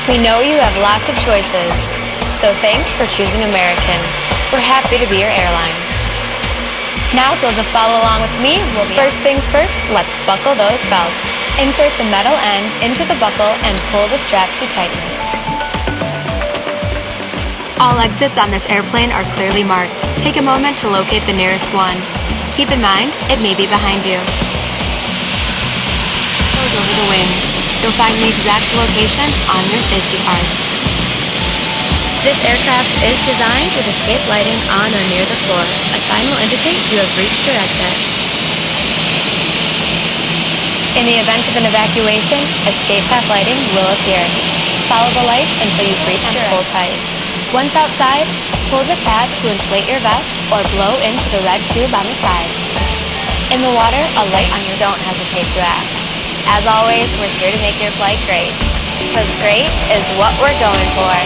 We know you have lots of choices, so thanks for choosing American. We're happy to be your airline. Now, if you'll just follow along with me, first things first, let's buckle those belts. Insert the metal end into the buckle and pull the strap to tighten it. All exits on this airplane are clearly marked. Take a moment to locate the nearest one. Keep in mind, it may be behind you. Close over the wings. You'll find the exact location on your safety card. This aircraft is designed with escape lighting on or near the floor. A sign will indicate you have reached your exit. In the event of an evacuation, escape path lighting will appear. Follow the lights until you've reached your exit. Pull tight. Once outside, pull the tab to inflate your vest or blow into the red tube on the side. In the water, a light on your don't hesitate to ask. As always, we're here to make your flight great. Because great is what we're going for.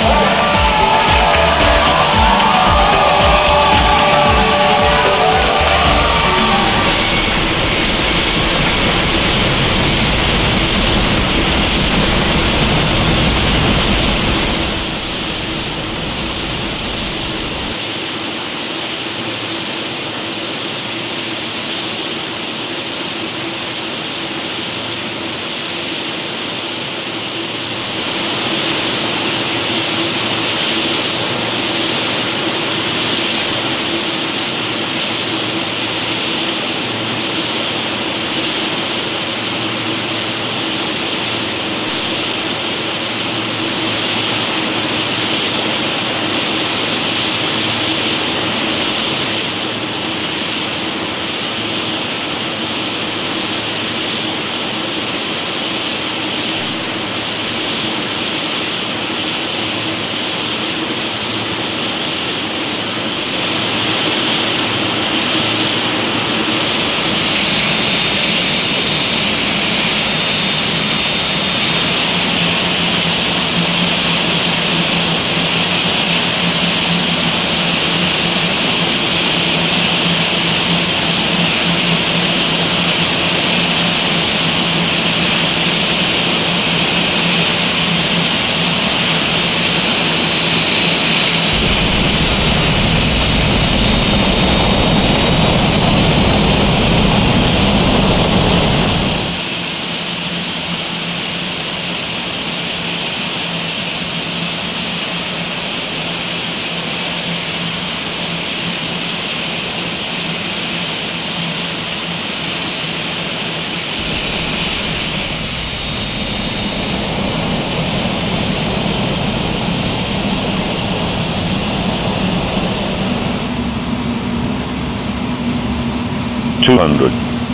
200.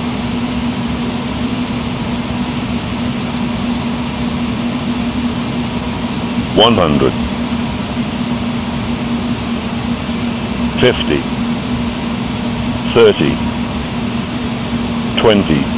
100. 50. 30. 20.